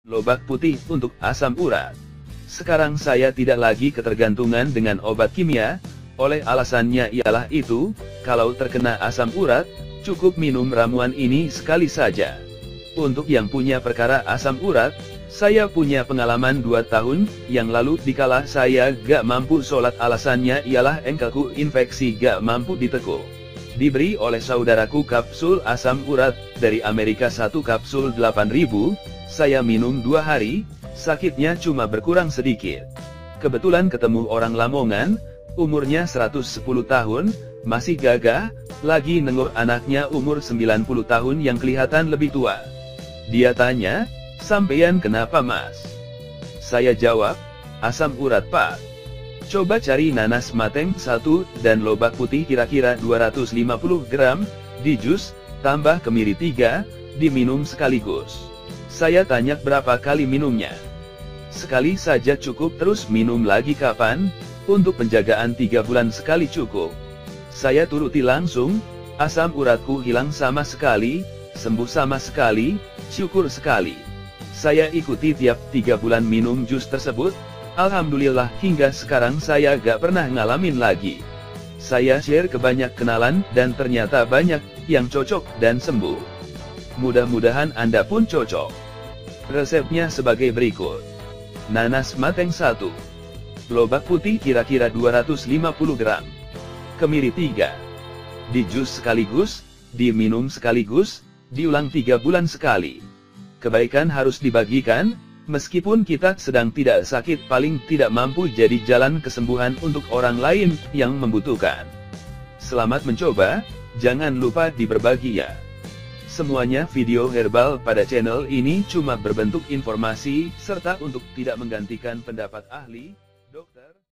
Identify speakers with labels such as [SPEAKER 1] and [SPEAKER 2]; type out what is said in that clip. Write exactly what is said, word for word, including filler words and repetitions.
[SPEAKER 1] Lobak putih untuk asam urat. Sekarang saya tidak lagi ketergantungan dengan obat kimia, oleh alasannya ialah itu, kalau terkena asam urat, cukup minum ramuan ini sekali saja. Untuk yang punya perkara asam urat, saya punya pengalaman dua tahun yang lalu dikala saya gak mampu sholat, alasannya ialah engkelku infeksi gak mampu ditekuk. Diberi oleh saudaraku kapsul asam urat dari Amerika, satu kapsul delapan ribu, saya minum dua hari, sakitnya cuma berkurang sedikit. Kebetulan ketemu orang Lamongan, umurnya seratus sepuluh tahun, masih gagah, lagi nengok anaknya umur sembilan puluh tahun yang kelihatan lebih tua. Dia tanya, "Sampeyan kenapa mas?" Saya jawab, "Asam urat pak." Coba cari nanas mateng satu dan lobak putih kira-kira dua ratus lima puluh gram, di jus, tambah kemiri tiga, diminum sekaligus. Saya tanya berapa kali minumnya. Sekali saja cukup, terus minum lagi kapan? Untuk penjagaan tiga bulan sekali cukup. Saya turuti langsung, asam uratku hilang sama sekali, sembuh sama sekali, syukur sekali. Saya ikuti tiap tiga bulan minum jus tersebut, alhamdulillah hingga sekarang saya gak pernah ngalamin lagi. Saya share ke banyak kenalan dan ternyata banyak yang cocok dan sembuh. Mudah-mudahan Anda pun cocok. Resepnya sebagai berikut. Nanas mateng satu. Lobak putih kira-kira dua ratus lima puluh gram. Kemiri tiga. Di jus sekaligus, diminum sekaligus, diulang tiga bulan sekali. Kebaikan harus dibagikan, meskipun kita sedang tidak sakit, paling tidak mampu jadi jalan kesembuhan untuk orang lain yang membutuhkan. Selamat mencoba, jangan lupa diberbagi ya. Semuanya video herbal pada channel ini cuma berbentuk informasi, serta untuk tidak menggantikan pendapat ahli, dokter.